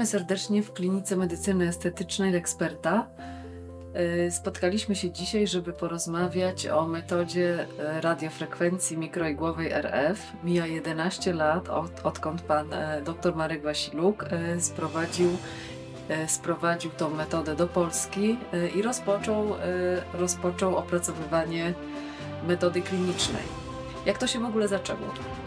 Witamy serdecznie w Klinice Medycyny Estetycznej Lexperta. Spotkaliśmy się dzisiaj, żeby porozmawiać o metodzie radiofrekwencji mikroigłowej RF. Mija 11 lat, odkąd pan dr Marek Wasiluk sprowadził tą metodę do Polski i rozpoczął opracowywanie metody klinicznej. Jak to się w ogóle zaczęło?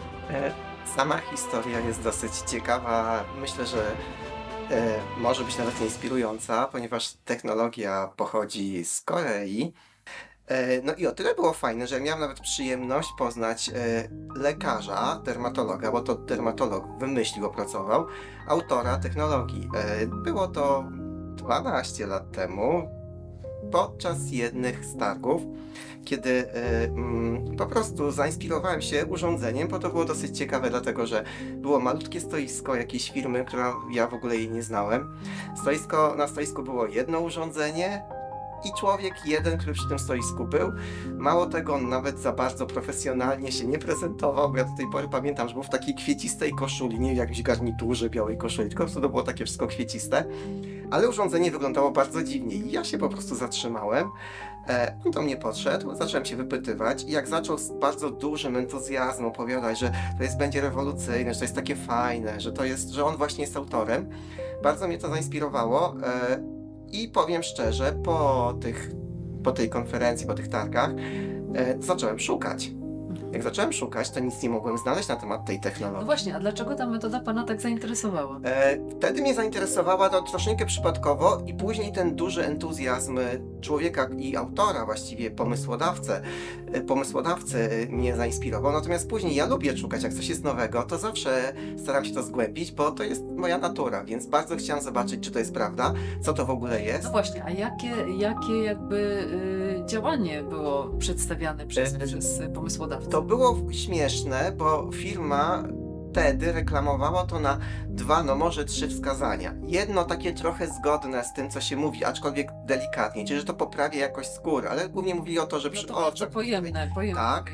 Sama historia jest dosyć ciekawa. Myślę, że może być nawet inspirująca, ponieważ technologia pochodzi z Korei. No i o tyle było fajne, że miałem nawet przyjemność poznać lekarza, dermatologa, bo to dermatolog wymyślił, opracował, autora technologii. Było to 12 lat temu, podczas jednych z targów, kiedy po prostu zainspirowałem się urządzeniem, bo to było dosyć ciekawe, dlatego że było malutkie stoisko jakiejś firmy, która ja w ogóle jej nie znałem. Na stoisku było jedno urządzenie i człowiek jeden, który przy tym stoisku był. Mało tego, on nawet za bardzo profesjonalnie się nie prezentował, bo ja do tej pory pamiętam, że był w takiej kwiecistej koszuli, nie w jakimś garniturze białej koszuli, tylko to było takie wszystko kwieciste. Ale urządzenie wyglądało bardzo dziwnie i ja się po prostu zatrzymałem. On do mnie podszedł, zacząłem się wypytywać i jak zaczął z bardzo dużym entuzjazmem opowiadać, że to będzie rewolucyjne, że to jest takie fajne, że on właśnie jest autorem, bardzo mnie to zainspirowało i powiem szczerze, po tej konferencji, po tych targach zacząłem szukać. Jak zacząłem szukać, to nic nie mogłem znaleźć na temat tej technologii. No właśnie, a dlaczego ta metoda pana tak zainteresowała? Wtedy mnie zainteresowała to troszeczkę przypadkowo i później ten duży entuzjazm człowieka i autora, właściwie pomysłodawcy mnie zainspirował. Natomiast później ja lubię szukać, jak coś jest nowego, to zawsze staram się to zgłębić, bo to jest moja natura, więc bardzo chciałam zobaczyć, czy to jest prawda, co to w ogóle jest. No właśnie, a jakie jakby działanie było przedstawiane przez pomysłodawcę? To było śmieszne, bo firma wtedy reklamowała to na 2, no może 3 wskazania. Jedno takie trochę zgodne z tym, co się mówi, aczkolwiek delikatnie, czyli że to poprawia jakość skóry, ale głównie mówili o to, że przy oczach... Pojemne. Tak,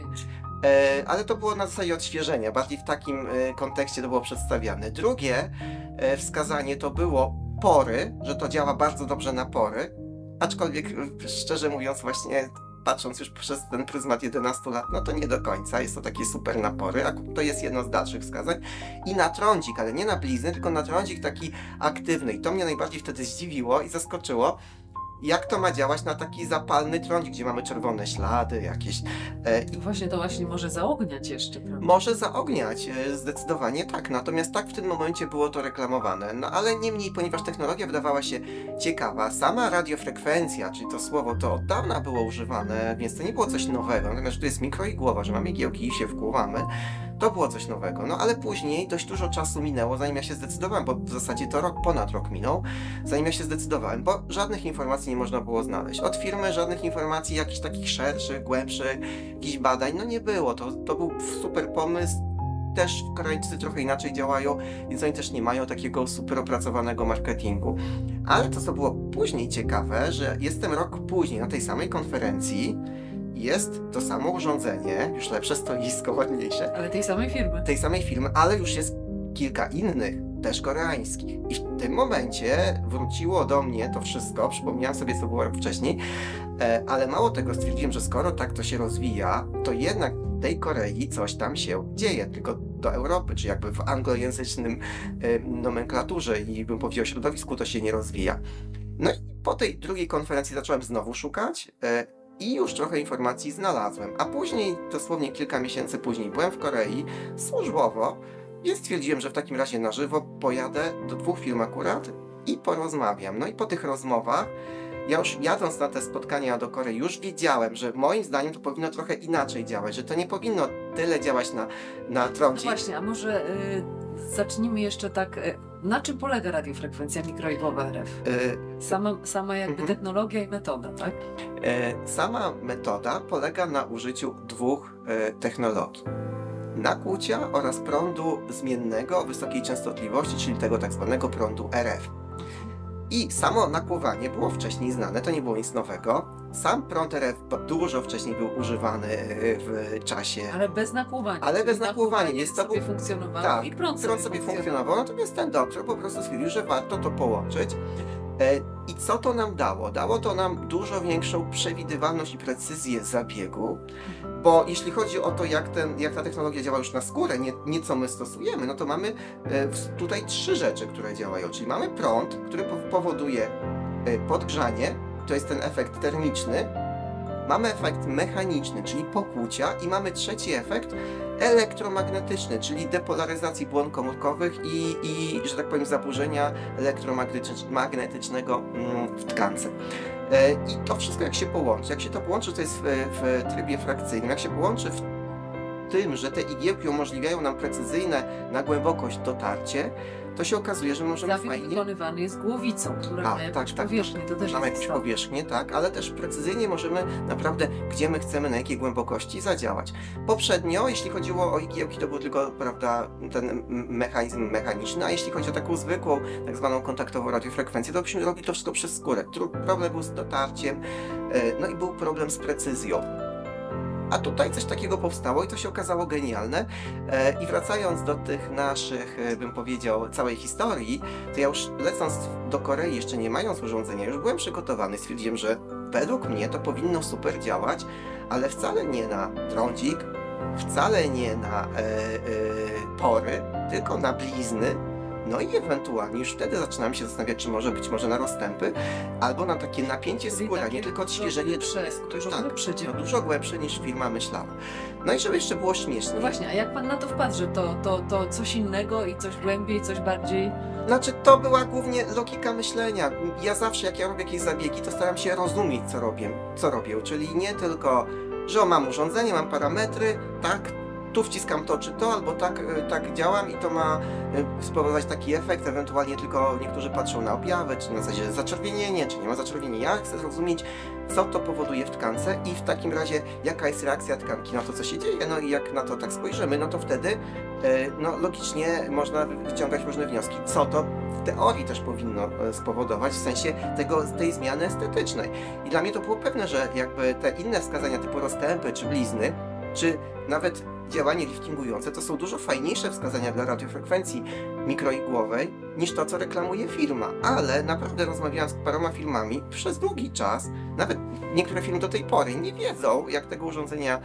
ale to było na zasadzie odświeżenia, bardziej w takim kontekście to było przedstawiane. Drugie wskazanie to było pory, że to działa bardzo dobrze na pory, aczkolwiek szczerze mówiąc właśnie... Patrząc już przez ten pryzmat 11 lat, no to nie do końca, jest to takie super napory, a to jest jedno z dalszych wskazań. I na trądzik, ale nie na blizny, tylko na trądzik taki aktywny. I to mnie najbardziej wtedy zdziwiło i zaskoczyło, jak to ma działać na taki zapalny trądzik, gdzie mamy czerwone ślady jakieś. Właśnie to może zaogniać jeszcze, prawda? Może zaogniać, zdecydowanie tak, natomiast tak w tym momencie było to reklamowane. No ale niemniej, ponieważ technologia wydawała się ciekawa, sama radiofrekwencja, czyli to słowo, to od dawna było używane, więc to nie było coś nowego, natomiast tu jest mikroigłowa, że mamy igiełki i się wkłuwamy. To było coś nowego, no ale później dość dużo czasu minęło, zanim ja się zdecydowałem, bo w zasadzie to ponad rok minął, zanim ja się zdecydowałem, bo żadnych informacji nie można było znaleźć. Od firmy żadnych informacji, jakichś takich szerszych, głębszych, jakichś badań, no nie było. To był super pomysł. Też Korejczycy trochę inaczej działają, więc oni też nie mają takiego super opracowanego marketingu. Ale to, co było później ciekawe, że jestem rok później na tej samej konferencji, jest to samo urządzenie, już lepsze stoisko, ładniejsze. Ale tej samej firmy, ale już jest kilka innych, też koreańskich. I w tym momencie wróciło do mnie to wszystko, przypomniałem sobie, co było rok wcześniej, ale mało tego, stwierdziłem, że skoro tak to się rozwija, to jednak w tej Korei coś tam się dzieje, tylko do Europy, czy jakby w anglojęzycznym nomenklaturze i bym powiedział środowisku, to się nie rozwija. No i po tej drugiej konferencji zacząłem znowu szukać, i już trochę informacji znalazłem, a później, dosłownie kilka miesięcy później, byłem w Korei służbowo, więc stwierdziłem, że w takim razie na żywo pojadę do 2 firm akurat i porozmawiam. No i po tych rozmowach, ja już jadąc na te spotkania do Korei, już wiedziałem, że moim zdaniem to powinno trochę inaczej działać, że to nie powinno tyle działać na trądzik. No właśnie, a może zacznijmy jeszcze tak, na czym polega radiofrekwencja mikroigłowa RF? Sama jakby technologia i metoda, tak? Sama metoda polega na użyciu 2 technologii. Nakłucia oraz prądu zmiennego wysokiej częstotliwości, czyli tego tak zwanego prądu RF. I samo nakłuwanie było wcześniej znane, to nie było nic nowego. Sam prąd RF dużo wcześniej był używany w czasie. Ale bez nakłuwania. Ale bez nakłuwania. Jest to sobie funkcjonowało tak, i prąd sobie funkcjonował. Natomiast ten doktor po prostu stwierdził, że warto to połączyć. I co to nam dało? Dało to nam dużo większą przewidywalność i precyzję zabiegu, bo jeśli chodzi o to, jak ta technologia działa już na skórę, nie co my stosujemy, no to mamy tutaj 3 rzeczy, które działają. Czyli mamy prąd, który powoduje podgrzanie, to jest ten efekt termiczny, mamy efekt mechaniczny, czyli pokłucia i mamy trzeci efekt elektromagnetyczny, czyli depolaryzacji błon komórkowych i że tak powiem, zaburzenia elektromagnetycznego w tkance. I to wszystko jak się połączy? Jak się to połączy, to jest w trybie frakcyjnym, jak się połączy w tym, że te igiełki umożliwiają nam precyzyjne na głębokość dotarcie, to się okazuje, że możemy zabieg fajnie... wykonywany jest głowicą, która ma jakąś powierzchnię, to też mamy jest jakąś istotne. powierzchnię, tak, ale też precyzyjnie możemy naprawdę, gdzie my chcemy, na jakiej głębokości zadziałać. Poprzednio, jeśli chodziło o igiełki, to był tylko, prawda, ten mechanizm mechaniczny, a jeśli chodzi o taką zwykłą, tak zwaną kontaktową radiofrekwencję, to byśmy robili to wszystko przez skórę. Problem był z dotarciem, no i był problem z precyzją. A tutaj coś takiego powstało i to się okazało genialne. I wracając do tych naszych, bym powiedział, całej historii, to ja już lecąc do Korei, jeszcze nie mając urządzenia, już byłem przygotowany. Stwierdziłem, że według mnie to powinno super działać, ale wcale nie na trądzik, wcale nie na pory, tylko na blizny. No i ewentualnie już wtedy zaczynałem się zastanawiać, czy może być na rozstępy, albo na takie napięcie skóry, nie tylko odświeżenie. Dużo głębsze niż firma myślała. No i żeby jeszcze było śmieszniej. No właśnie, a jak pan na to wpadł, że to coś innego i coś głębiej, coś bardziej... Znaczy, to była głównie logika myślenia. Ja zawsze, jak ja robię jakieś zabiegi, to staram się rozumieć, co robię. Czyli nie tylko, że mam urządzenie, mam parametry, tak, tu wciskam to czy to, albo tak działam i to ma spowodować taki efekt, ewentualnie tylko niektórzy patrzą na objawy, czy na zasadzie zaczerwienienie, czy nie ma zaczerwienienia. Ja chcę zrozumieć, co to powoduje w tkance i w takim razie jaka jest reakcja tkanki na to, co się dzieje. No i jak na to tak spojrzymy, no to wtedy no, logicznie można wyciągać różne wnioski, co to w teorii też powinno spowodować, w sensie tej zmiany estetycznej. I dla mnie to było pewne, że jakby te inne wskazania typu rozstępy, czy blizny, czy nawet działanie liftingujące, to są dużo fajniejsze wskazania dla radiofrekwencji mikroigłowej niż to, co reklamuje firma. Ale naprawdę rozmawiałam z paroma firmami przez długi czas, nawet niektóre firmy do tej pory nie wiedzą, jak tego urządzenia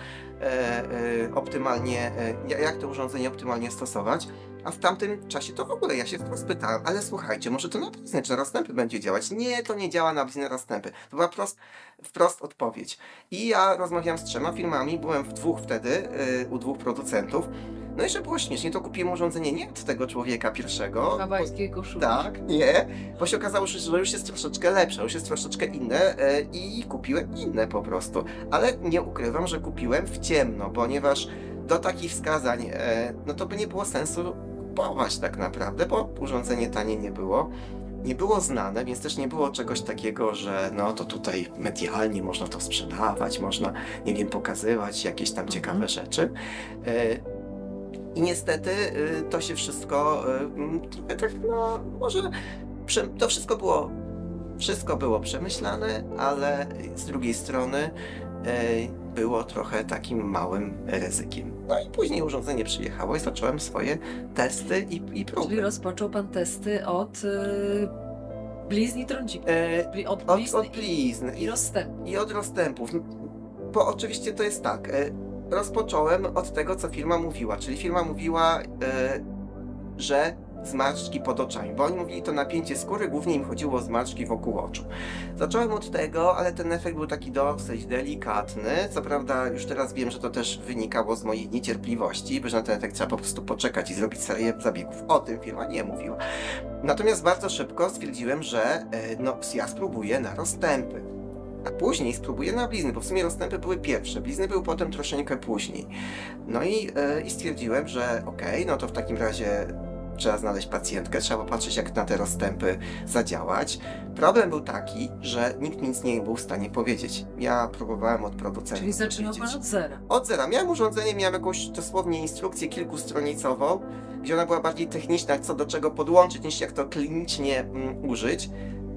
jak to urządzenie optymalnie stosować. A w tamtym czasie to w ogóle ja się spytałem, ale słuchajcie, może to na blizny czy na rozstępy będzie działać? Nie, to nie działa na blizny, rozstępy. To była wprost odpowiedź. I ja rozmawiałem z 3 firmami, byłem w 2 wtedy, u 2 producentów. No i że było śmiesznie, to kupiłem urządzenie nie od tego człowieka pierwszego. Hawajskiego szuka. Tak, nie, bo się okazało, że już jest troszeczkę lepsze, już jest troszeczkę inne i kupiłem inne po prostu. Ale nie ukrywam, że kupiłem w ciemno, ponieważ do takich wskazań, no to by nie było sensu kupować tak naprawdę, bo urządzenie tanie nie było znane, więc też nie było czegoś takiego, że no to tutaj medialnie można to sprzedawać, można, nie wiem, pokazywać jakieś tam ciekawe rzeczy. I niestety to się wszystko, tak no może, to wszystko było przemyślane, ale z drugiej strony było trochę takim małym ryzykiem. No i później urządzenie przyjechało i zacząłem swoje testy i próby. Czyli rozpoczął pan testy od blizn i trądzików. Od blizn i rozstępów. I od rozstępów. Bo oczywiście to jest tak. Rozpocząłem od tego, co firma mówiła. Czyli firma mówiła, że zmarszczki pod oczami, bo oni mówili to napięcie skóry, głównie im chodziło o zmarszczki wokół oczu. Zacząłem od tego, ale ten efekt był taki dosyć delikatny. Co prawda już teraz wiem, że to też wynikało z mojej niecierpliwości, bo że na ten efekt trzeba po prostu poczekać i zrobić serię zabiegów. O tym firma nie mówiła. Natomiast bardzo szybko stwierdziłem, że no, ja spróbuję na rozstępy. A później spróbuję na blizny, bo w sumie rozstępy były pierwsze, blizny były potem troszeczkę później. No i stwierdziłem, że okej, no to w takim razie trzeba znaleźć pacjentkę, trzeba popatrzeć, jak na te rozstępy zadziałać. Problem był taki, że nikt nic nie był w stanie powiedzieć. Ja próbowałem od producenta. Czyli zaczynał pan od zera? Od zera. Miałem urządzenie, miałem jakąś dosłownie instrukcję kilkustronicową, gdzie ona była bardziej techniczna, co do czego podłączyć, niż jak to klinicznie użyć.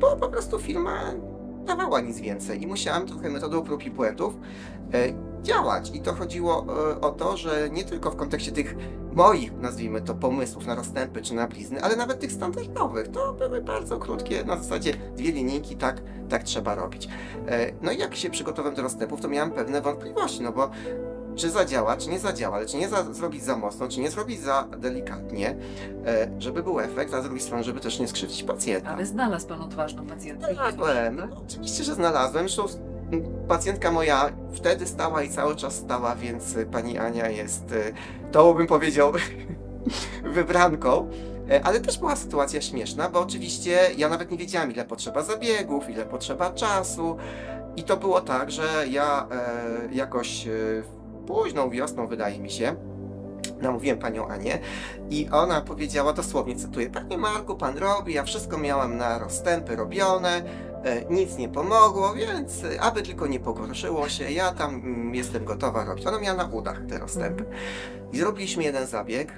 bo po prostu firma dawała nic więcej i musiałam trochę metodą prób i błędów działać. I to chodziło o to, że nie tylko w kontekście tych moich, nazwijmy to, pomysłów na rozstępy czy na blizny, ale nawet tych standardowych. To były bardzo krótkie, na zasadzie 2 linijki, tak trzeba robić. No i jak się przygotowałem do rozstępów, to miałem pewne wątpliwości, no bo czy zadziała, czy nie zadziała, ale czy nie zrobić za mocno, czy nie zrobić za delikatnie, żeby był efekt, a z drugiej strony, żeby też nie skrzywdzić pacjenta. Ale znalazł pan odważną pacjentkę. Znalazłem, no, oczywiście, że znalazłem. Zresztą pacjentka moja wtedy stała i cały czas stała, więc pani Ania jest, to bym powiedział, wybranką. Ale też była sytuacja śmieszna, bo oczywiście ja nawet nie wiedziałam, ile potrzeba zabiegów, ile potrzeba czasu. I to było tak, że ja jakoś późną wiosną, wydaje mi się, namówiłem panią Anię i ona powiedziała, dosłownie cytuję: Panie Marku, pan robi, ja wszystko miałam na rozstępy robione, nic nie pomogło, więc aby tylko nie pogorszyło się, ja tam jestem gotowa robić. Ona miała na udach te rozstępy. I zrobiliśmy jeden zabieg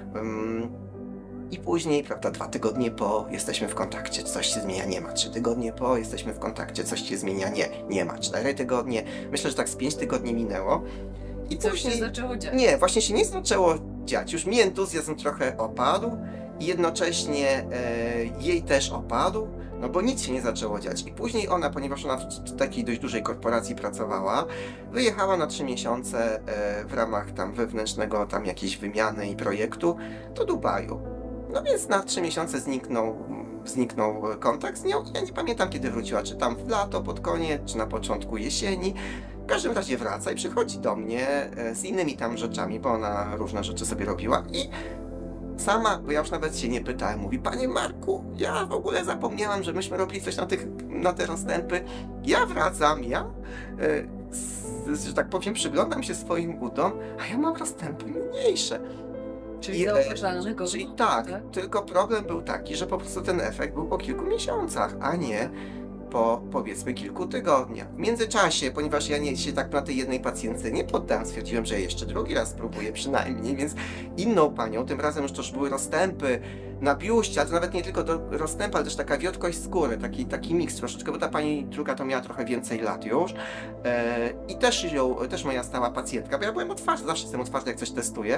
i później, prawda, 2 tygodnie po jesteśmy w kontakcie, coś się zmienia, nie ma. 3 tygodnie po jesteśmy w kontakcie, coś się zmienia, nie ma. 4 tygodnie, myślę, że tak z 5 tygodni minęło. I coś się zaczęło dziać. Nie, właśnie się nie zaczęło dziać. Już mi entuzjazm trochę opadł i jednocześnie jej też opadł, no bo nic się nie zaczęło dziać. I później ona, ponieważ ona w takiej dość dużej korporacji pracowała, wyjechała na 3 miesiące w ramach tam wewnętrznego tam jakiejś wymiany i projektu do Dubaju. No więc na 3 miesiące zniknął kontakt z nią. Ja nie pamiętam, kiedy wróciła, czy tam w lato, pod koniec, czy na początku jesieni. W każdym razie wraca i przychodzi do mnie z innymi tam rzeczami, bo ona różne rzeczy sobie robiła i sama, bo ja już nawet się nie pytałem, mówi: Panie Marku, ja w ogóle zapomniałam, że myśmy robili coś na te rozstępy. Ja wracam, że tak powiem, przyglądam się swoim udom, a ja mam rozstępy mniejsze. Czyli zauważalny go. Czyli tak, tylko problem był taki, że po prostu ten efekt był po kilku miesiącach, a nie po, powiedzmy, kilku tygodniach. W międzyczasie, ponieważ ja się tak na tej jednej pacjentce nie poddałem, stwierdziłem, że jeszcze drugi raz spróbuję przynajmniej, więc inną panią, tym razem już to już były rozstępy na biuście, ale to nawet nie tylko do rozstępu, ale też taka wiotkość skóry, taki miks troszeczkę, bo ta pani druga to miała trochę więcej lat już. I też moja stała pacjentka, bo ja byłem otwarty, zawsze jestem otwarty, jak coś testuję.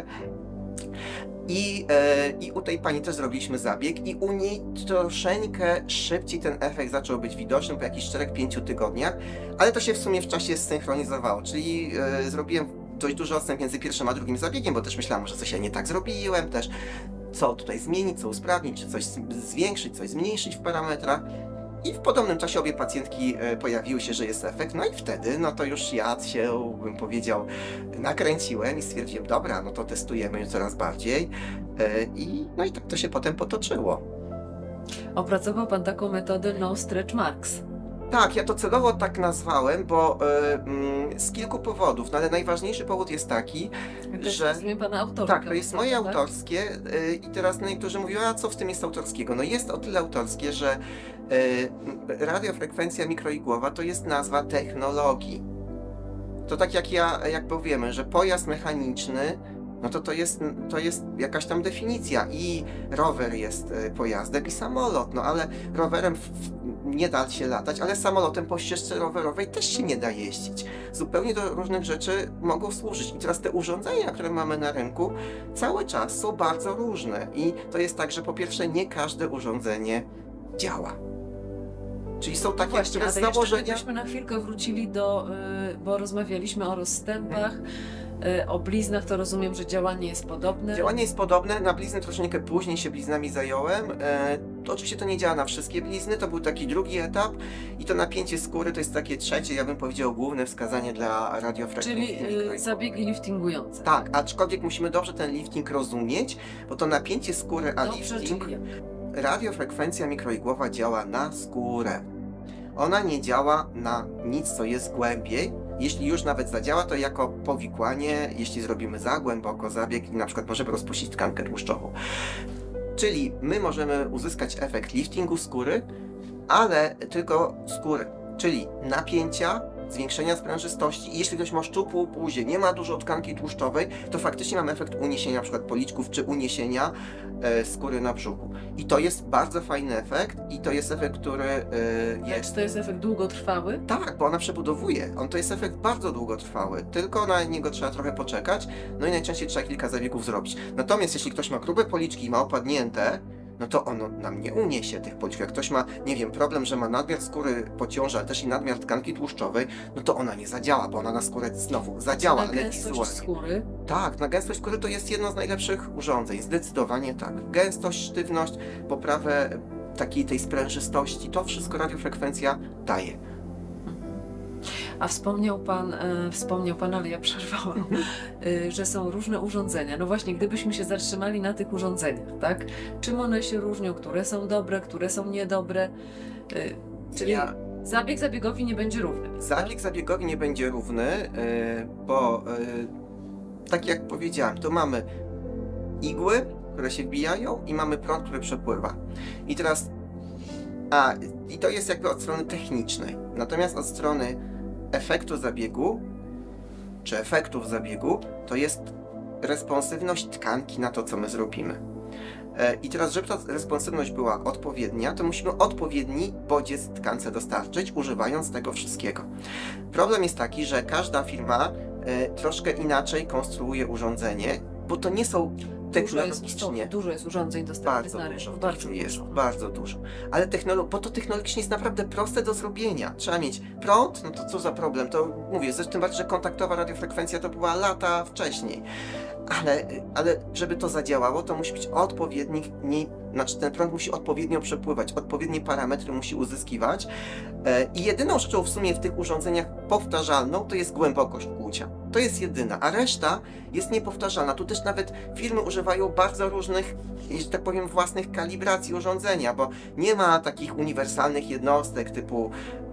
I u tej pani też zrobiliśmy zabieg i u niej troszeczkę szybciej ten efekt zaczął być widoczny po jakichś 4-5 tygodniach, ale to się w sumie w czasie zsynchronizowało, czyli zrobiłem dość duży odstęp między pierwszym a drugim zabiegiem, bo też myślałem, że coś ja nie tak zrobiłem, też co tutaj zmienić, co usprawnić, czy coś zwiększyć, coś zmniejszyć w parametrach. I w podobnym czasie obie pacjentki pojawiły się, że jest efekt, no i wtedy, no to już ja się, bym powiedział, nakręciłem i stwierdziłem: dobra, no to testujemy już coraz bardziej. No i tak to się potem potoczyło. Opracował pan taką metodę No Stretch Marks. Tak, ja to celowo tak nazwałem, bo z kilku powodów, no ale najważniejszy powód jest taki, że... To jest pana autorka. Tak, to jest moje autorskie i teraz niektórzy mówią: a co w tym jest autorskiego? No jest o tyle autorskie, że radiofrekwencja mikroigłowa to jest nazwa technologii. To tak jak powiemy, że pojazd mechaniczny, no to jest jakaś tam definicja i rower jest pojazdem i samolot, no ale rowerem nie da się latać, ale samolotem po ścieżce rowerowej też się nie da jeździć. Zupełnie do różnych rzeczy mogą służyć. I teraz te urządzenia, które mamy na rynku, cały czas są bardzo różne. I to jest tak, że po pierwsze nie każde urządzenie działa. Czyli są takie, właśnie, które z założenia... założenia... Gdybyśmy na chwilkę wrócili bo rozmawialiśmy o rozstępach, o bliznach, to rozumiem, że działanie jest podobne. Działanie jest podobne, na blizny troszeczkę później się bliznami zająłem. To oczywiście to nie działa na wszystkie blizny, to był taki drugi etap i to napięcie skóry to jest takie trzecie, ja bym powiedział, główne wskazanie dla radiofrekwencji. Czyli zabiegi liftingujące. Tak, aczkolwiek musimy dobrze ten lifting rozumieć, bo to napięcie skóry a lifting... Radiofrekwencja mikroigłowa działa na skórę. Ona nie działa na nic, co jest głębiej. Jeśli już nawet zadziała, to jako powikłanie, jeśli zrobimy za głęboko zabieg i na przykład możemy rozpuścić tkankę tłuszczową. Czyli my możemy uzyskać efekt liftingu skóry, ale tylko skóry. Czyli napięcia zwiększenia sprężystości i jeśli ktoś ma szczupłą buzię, nie ma dużo tkanki tłuszczowej, to faktycznie mamy efekt uniesienia na przykład policzków czy uniesienia skóry na brzuchu. I to jest bardzo fajny efekt i to jest efekt, który jest... Czy to jest efekt długotrwały? Tak, bo ona przebudowuje. To jest efekt bardzo długotrwały, tylko na niego trzeba trochę poczekać, no i najczęściej trzeba kilka zabiegów zrobić. Natomiast jeśli ktoś ma grube policzki i ma opadnięte, no to ono nam nie uniesie tych policzków. Jak ktoś ma, nie wiem, problem, że ma nadmiar skóry po ciąży, ale też i nadmiar tkanki tłuszczowej, no to ona nie zadziała, bo ona na skórę znowu zadziała, na gęstość skóry? Tak, na gęstość skóry to jest jedno z najlepszych urządzeń, zdecydowanie tak. Gęstość, sztywność, poprawę tej sprężystości, to wszystko radiofrekwencja daje. A wspomniał pan, ale ja przerwałam, że są różne urządzenia. No właśnie, gdybyśmy się zatrzymali na tych urządzeniach, tak? Czym one się różnią? Które są dobre, które są niedobre? Czyli zabieg zabiegowi nie będzie równy. Zabieg zabiegowi nie będzie równy, bo tak jak powiedziałem, to mamy igły, które się wbijają i mamy prąd, który przepływa. I teraz, i to jest jakby od strony technicznej. Natomiast od strony efektu zabiegu, czy efektów zabiegu, to jest responsywność tkanki na to, co my zrobimy. I teraz, żeby ta responsywność była odpowiednia, to musimy odpowiedni bodziec tkance dostarczyć, używając tego wszystkiego. Problem jest taki, że każda firma troszkę inaczej konstruuje urządzenie, bo to nie są technologicznie... Dużo jest urządzeń dostępnych na rynku. Bardzo dużo. Ale bo to technologicznie jest naprawdę proste do zrobienia. Trzeba mieć prąd, no to co za problem? To mówię, zresztą bardziej, że kontaktowa radiofrekwencja to była lata wcześniej. Ale żeby to zadziałało, to musi być ten prąd musi odpowiednio przepływać, odpowiednie parametry musi uzyskiwać. I jedyną rzeczą w sumie w tych urządzeniach powtarzalną to jest głębokość kłucia. To jest jedyna, a reszta jest niepowtarzalna. Tu też nawet firmy używają bardzo różnych, że tak powiem, własnych kalibracji urządzenia, bo nie ma takich uniwersalnych jednostek typu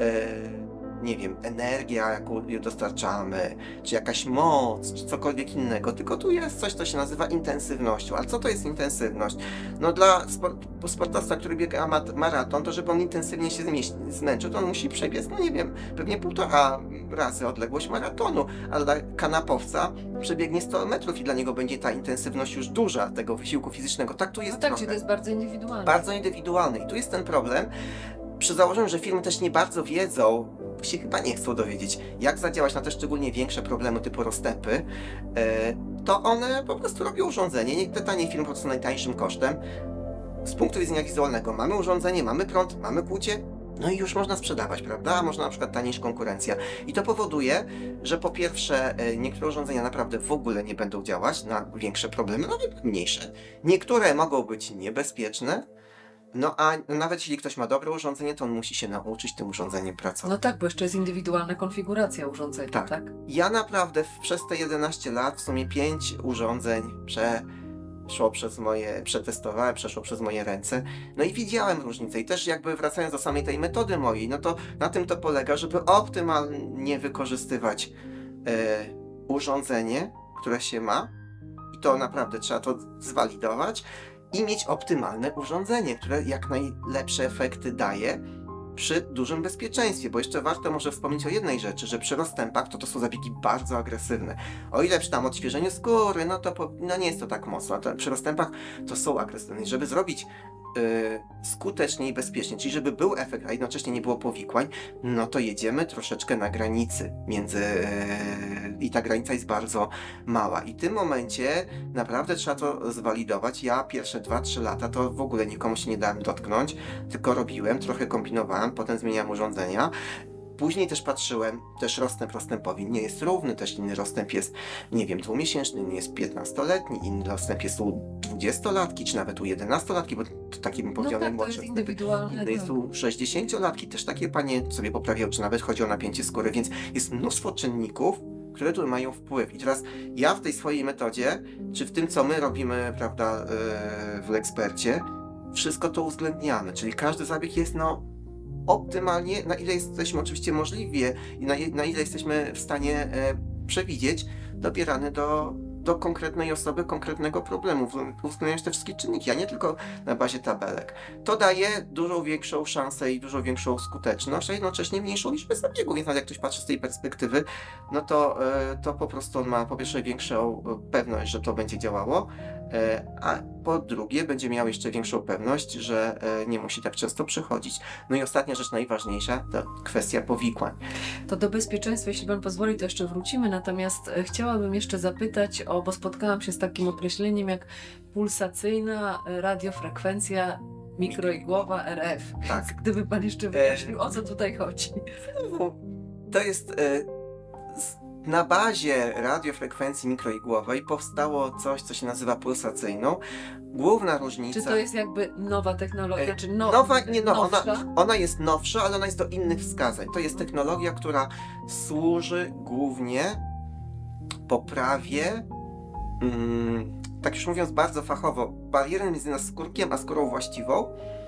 nie wiem, energia, jaką dostarczamy, czy jakaś moc, czy cokolwiek innego, tylko tu jest coś, co się nazywa intensywnością. Ale co to jest intensywność? No dla sportowca, który biega maraton, to żeby on intensywnie się zmęczył, to on musi przebiec, no nie wiem, pewnie 1,5 razy odległość maratonu, ale dla kanapowca przebiegnie 100 metrów i dla niego będzie ta intensywność już duża tego wysiłku fizycznego. Tak tu jest tak, to jest bardzo indywidualne. Bardzo indywidualne i tu jest ten problem. Przy założeniu, że firmy też nie bardzo wiedzą, się chyba nie chcą dowiedzieć, jak zadziałać na te szczególnie większe problemy typu rozstępy, to one po prostu robią urządzenie. Nie te tanie firmy po prostu najtańszym kosztem. Z punktu widzenia wizualnego mamy urządzenie, mamy prąd, mamy kłucie, no i już można sprzedawać, prawda? Można na przykład taniej niż konkurencja. I to powoduje, że po pierwsze niektóre urządzenia naprawdę w ogóle nie będą działać na większe problemy, nawet mniejsze. Niektóre mogą być niebezpieczne, no a nawet jeśli ktoś ma dobre urządzenie, to on musi się nauczyć tym urządzeniem pracować. No tak, bo jeszcze jest indywidualna konfiguracja urządzenia, tak? Ja naprawdę przez te 11 lat w sumie 5 urządzeń przeszło przez moje ręce. No i widziałem różnicę. I też jakby wracając do samej tej metody mojej, no to na tym to polega, żeby optymalnie wykorzystywać urządzenie, które się ma. I to naprawdę trzeba to zwalidować. I mieć optymalne urządzenie, które jak najlepsze efekty daje przy dużym bezpieczeństwie, bo jeszcze warto może wspomnieć o jednej rzeczy, że przy rozstępach to są zabiegi bardzo agresywne. O ile przy tam odświeżeniu skóry, no to nie jest to tak mocno, a przy rozstępach to są agresywne. I żeby zrobić skutecznie i bezpiecznie, czyli żeby był efekt, a jednocześnie nie było powikłań, no to jedziemy troszeczkę na granicy i ta granica jest bardzo mała. I w tym momencie naprawdę trzeba to zwalidować. Ja pierwsze 2-3 lata to w ogóle nikomu się nie dałem dotknąć, tylko robiłem, trochę kombinowałem, potem zmieniałem urządzenia. Później też patrzyłem, też rozstęp rozstępowi nie jest równy, też inny rozstęp jest, nie wiem, 2-miesięczny, inny jest 15-letni, inny rozstęp jest u 20-latki, czy nawet u 11-latki, bo to taki bym powiedział najmłodszy. Inny jest u 60-latki, też takie panie sobie poprawiają, czy nawet chodzi o napięcie skóry, więc jest mnóstwo czynników, które tu mają wpływ. I teraz ja w tej swojej metodzie, czy w tym, co my robimy, prawda, w Lexpercie, wszystko to uwzględniamy, czyli każdy zabieg jest, optymalnie, na ile jesteśmy oczywiście możliwie i na ile jesteśmy w stanie przewidzieć, dobierany do do konkretnej osoby, konkretnego problemu, uwzględniając te wszystkie czynniki, a nie tylko na bazie tabelek. To daje dużo większą szansę i dużo większą skuteczność, a jednocześnie mniejszą liczbę zabiegów, więc nawet jak ktoś patrzy z tej perspektywy, no to po prostu on ma po pierwsze większą pewność, że to będzie działało, a po drugie będzie miał jeszcze większą pewność, że nie musi tak często przychodzić. No i ostatnia rzecz, najważniejsza, to kwestia powikłań. To do bezpieczeństwa, jeśli Pan pozwoli, to jeszcze wrócimy, natomiast chciałabym jeszcze zapytać bo spotkałam się z takim określeniem jak pulsacyjna radiofrekwencja mikroigłowa RF. Tak. Więc gdyby Pan jeszcze wyjaśnił, o co tutaj chodzi. To jest... Na bazie radiofrekwencji mikroigłowej powstało coś, co się nazywa pulsacyjną. Główna różnica... Czy to jest jakby nowa technologia, czy ona jest nowsza, ale ona jest do innych wskazań. To jest technologia, która służy głównie poprawie, tak już mówiąc bardzo fachowo, bariery między naskórkiem a skórą właściwą,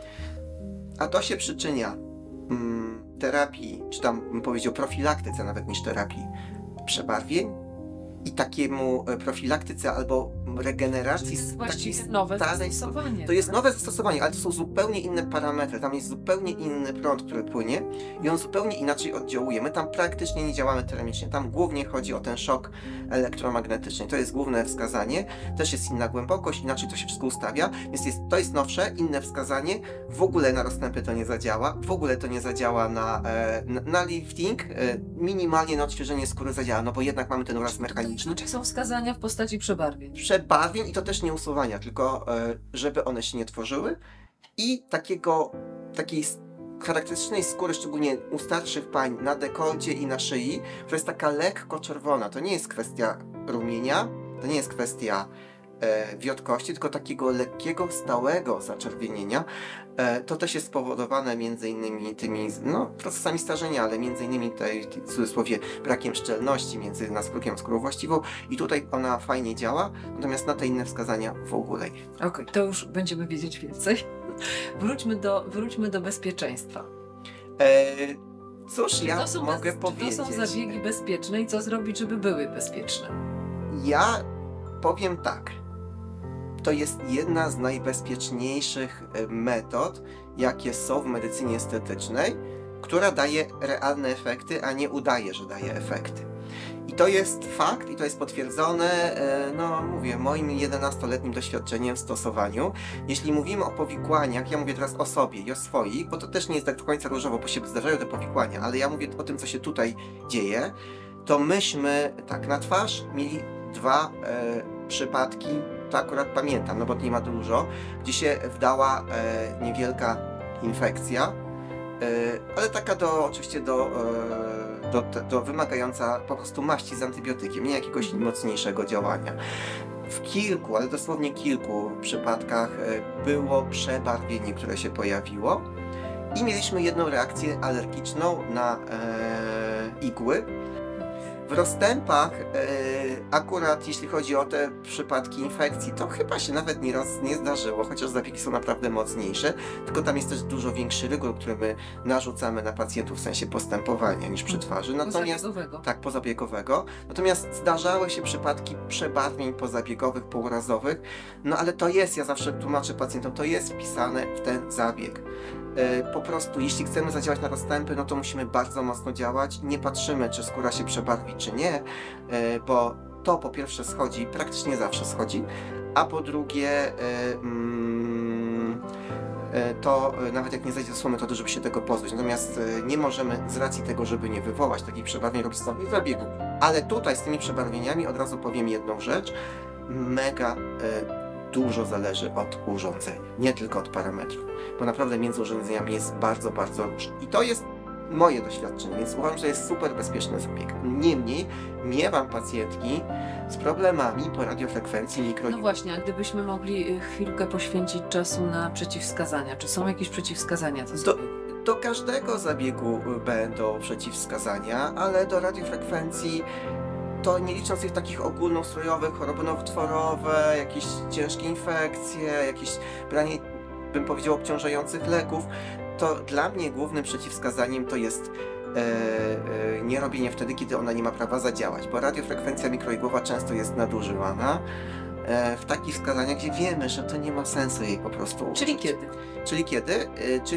a to się przyczynia terapii, czy tam bym powiedział profilaktyce nawet niż terapii, przebarwień i takiemu profilaktyce albo regeneracji. To jest właściwie nowe zastosowanie. To jest nowe zastosowanie, ale to są zupełnie inne parametry. Tam jest zupełnie inny prąd, który płynie i on zupełnie inaczej oddziałuje. My tam praktycznie nie działamy termicznie. Tam głównie chodzi o ten szok elektromagnetyczny. To jest główne wskazanie. Też jest inna głębokość, inaczej to się wszystko ustawia. Więc to jest nowsze, inne wskazanie. W ogóle na rozstępy to nie zadziała. W ogóle to nie zadziała na lifting. Minimalnie na odświeżenie skóry zadziała, no bo jednak mamy ten uraz mechaniczny. Czy są wskazania w postaci przebarwień? Przebarwień i to też nie usuwania, tylko żeby one się nie tworzyły i takiej charakterystycznej skóry, szczególnie u starszych pań na dekolcie i na szyi, która jest taka lekko czerwona. To nie jest kwestia rumienia, to nie jest kwestia wiotkości, tylko takiego lekkiego, stałego zaczerwienienia. To też jest spowodowane między innymi tymi procesami starzenia, ale między innymi w cudzysłowie brakiem szczelności między naskórkiem a skórą właściwą i tutaj ona fajnie działa, natomiast na te inne wskazania w ogóle nie. Okej, to już będziemy wiedzieć więcej. Wróćmy do bezpieczeństwa. Cóż ja mogę powiedzieć? To są zabiegi bezpieczne i co zrobić, żeby były bezpieczne? Ja powiem tak. To jest jedna z najbezpieczniejszych metod, jakie są w medycynie estetycznej, która daje realne efekty, a nie udaje, że daje efekty. I to jest fakt, i to jest potwierdzone, mówię, moim 11-letnim doświadczeniem w stosowaniu. Jeśli mówimy o powikłaniach, ja mówię teraz o sobie i o swoich, bo to też nie jest tak do końca różowo, bo się zdarzają te powikłania, ale ja mówię o tym, co się tutaj dzieje, to myśmy tak na twarz mieli 2 przypadki, to akurat pamiętam, no bo nie ma dużo, gdzie się wdała niewielka infekcja, ale taka oczywiście wymagająca po prostu maści z antybiotykiem, nie jakiegoś mocniejszego działania. W kilku, ale dosłownie kilku przypadkach było przebarwienie, które się pojawiło i mieliśmy jedną reakcję alergiczną na igły. W rozstępach, akurat jeśli chodzi o te przypadki infekcji, to chyba się nawet nieraz nie zdarzyło, chociaż zabiegi są naprawdę mocniejsze, tylko tam jest też dużo większy rygor, który my narzucamy na pacjentów w sensie postępowania niż przy twarzy. Pozabiegowego. Tak, pozabiegowego. Natomiast zdarzały się przypadki przebarwień pozabiegowych, półurazowych, no ale to jest, ja zawsze tłumaczę pacjentom, to jest wpisane w ten zabieg. Po prostu, jeśli chcemy zadziałać na rozstępy, no to musimy bardzo mocno działać. Nie patrzymy, czy skóra się przebarwi, czy nie, bo to po pierwsze schodzi, praktycznie zawsze schodzi, a po drugie to nawet jak nie zajdzie zasłony, to żeby się tego pozbyć. Natomiast nie możemy z racji tego, żeby nie wywołać takich przebarwień, robić samych zabiegów. Ale tutaj z tymi przebarwieniami od razu powiem jedną rzecz. Mega dużo zależy od urządzenia, nie tylko od parametrów, bo naprawdę między urządzeniami jest bardzo, bardzo różnie. I to jest moje doświadczenie, więc uważam, że to jest super bezpieczny zabieg. Niemniej miewam pacjentki z problemami po radiofrekwencji mikroigłowej. No właśnie, a gdybyśmy mogli chwilkę poświęcić czasu na przeciwwskazania. Czy są jakieś przeciwwskazania do zabiegu? Do każdego zabiegu będą przeciwwskazania, ale do radiofrekwencji to nie licząc tych takich ogólnoustrojowych, choroby nowotworowe, jakieś ciężkie infekcje, jakieś branie, bym powiedział, obciążających leków, to dla mnie głównym przeciwwskazaniem to jest nie robienie wtedy, kiedy ona nie ma prawa zadziałać, bo radiofrekwencja mikroigłowa często jest nadużywana w takich wskazaniach, gdzie wiemy, że to nie ma sensu jej po prostu użyć. Czyli kiedy? Czyli kiedy?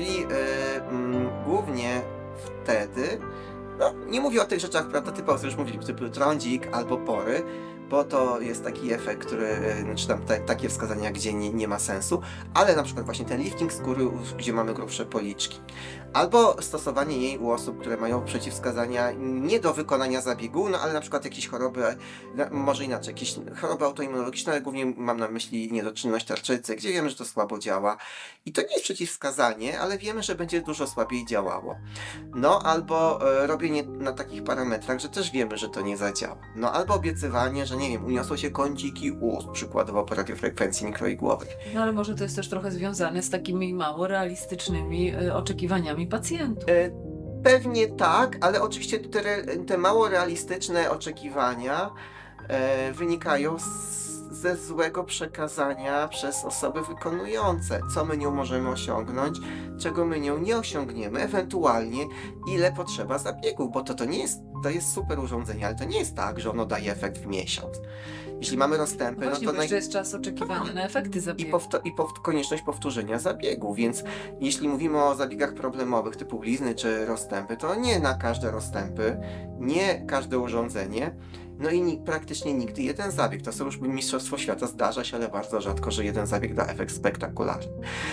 Głównie wtedy, no nie mówię o tych rzeczach, prawda, typowo, już mówiliśmy, typu trądzik albo pory, bo to jest taki efekt, który, czy tam takie wskazania, gdzie nie ma sensu, ale na przykład właśnie ten lifting skóry, gdzie mamy grubsze policzki. Albo stosowanie jej u osób, które mają przeciwwskazania nie do wykonania zabiegu, no ale na przykład jakieś choroby, może inaczej, jakieś choroby autoimmunologiczne, ale głównie mam na myśli niedoczynność tarczycy, gdzie wiemy, że to słabo działa. I to nie jest przeciwwskazanie, ale wiemy, że będzie dużo słabiej działało. No albo robienie na takich parametrach, że też wiemy, że to nie zadziała. No albo obiecywanie, że nie wiem, uniosło się kąciki ust, przykładowo po radiofrekwencji mikroigłowej. No ale może to jest też trochę związane z takimi mało realistycznymi oczekiwaniami pacjentów. Pewnie tak, ale oczywiście te mało realistyczne oczekiwania wynikają ze złego przekazania przez osoby wykonujące, co my nią możemy osiągnąć, czego my nią nie osiągniemy, ewentualnie ile potrzeba zabiegów, bo to nie jest, to jest super urządzenie, ale to nie jest tak, że ono daje efekt w miesiąc. Jeśli mamy rozstępy, właśnie, no to jeszcze jest czas oczekiwania na efekty zabiegu. Konieczność powtórzenia zabiegu, więc jeśli mówimy o zabiegach problemowych typu blizny czy rozstępy, to nie na każde rozstępy, nie każde urządzenie, no i praktycznie nigdy jeden zabieg. To są już mistrzostwo świata, zdarza się, ale bardzo rzadko, że jeden zabieg da efekt spektakularny.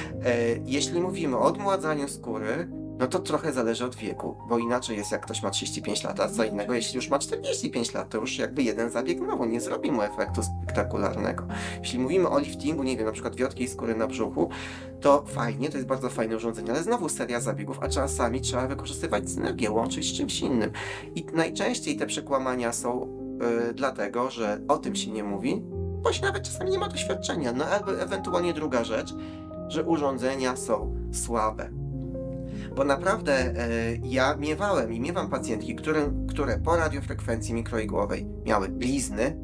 Jeśli mówimy o odmładzaniu skóry, no to trochę zależy od wieku, bo inaczej jest jak ktoś ma 35 lat, a co innego jeśli już ma 45 lat, to już jakby jeden zabieg no nie zrobi mu efektu spektakularnego. Jeśli mówimy o liftingu, nie wiem, na przykład wiotkiej skóry na brzuchu, to fajnie, to jest bardzo fajne urządzenie, ale znowu seria zabiegów, a czasami trzeba wykorzystywać synergię, łączyć z czymś innym. I najczęściej te przekłamania są dlatego, że o tym się nie mówi, bo się nawet czasami nie ma doświadczenia. No albo ewentualnie druga rzecz, że urządzenia są słabe. Bo naprawdę ja miewałem i miewam pacjentki, które po radiofrekwencji mikroigłowej miały blizny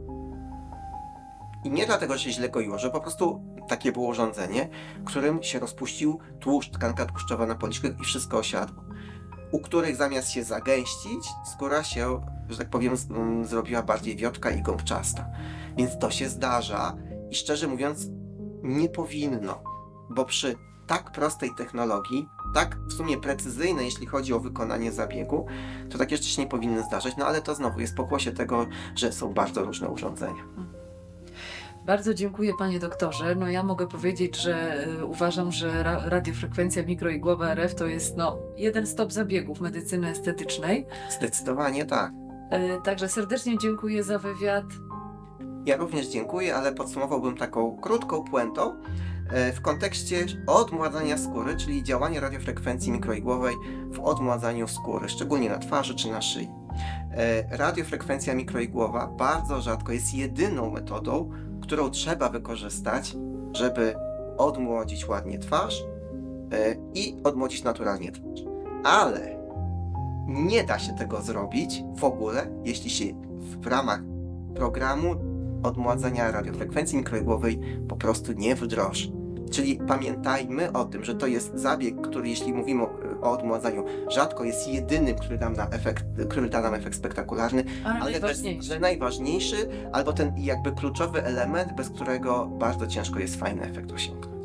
i nie dlatego, że się źle goiło, że po prostu takie było urządzenie, którym się rozpuścił tłuszcz, tkanka tłuszczowa na policzkach i wszystko osiadło. U których zamiast się zagęścić, skóra się, że tak powiem, zrobiła bardziej wiotka i gąbczasta. Więc to się zdarza i szczerze mówiąc nie powinno, bo przy tak prostej technologii, tak w sumie precyzyjnej, jeśli chodzi o wykonanie zabiegu, to takie rzeczy się nie powinny zdarzać, no ale to znowu jest pokłosie tego, że są bardzo różne urządzenia. Bardzo dziękuję panie doktorze. No ja mogę powiedzieć, że uważam, że radiofrekwencja mikroigłowa RF to jest jeden stop zabiegów medycyny estetycznej. Zdecydowanie tak. Także serdecznie dziękuję za wywiad. Ja również dziękuję, ale podsumowałbym taką krótką puentą w kontekście odmładzania skóry, czyli działania radiofrekwencji mikroigłowej w odmładzaniu skóry, szczególnie na twarzy czy na szyi. Radiofrekwencja mikroigłowa bardzo rzadko jest jedyną metodą, którą trzeba wykorzystać, żeby odmłodzić ładnie twarz i odmłodzić naturalnie twarz. Ale nie da się tego zrobić w ogóle, jeśli się w ramach programu odmładzania radiofrekwencji mikroigłowej po prostu nie wdroży. Czyli pamiętajmy o tym, że to jest zabieg, który jeśli mówimy o odmładzaniu, rzadko jest jedynym, który da nam efekt spektakularny, ale najważniejszy, albo ten jakby kluczowy element, bez którego bardzo ciężko jest fajny efekt osiągnąć.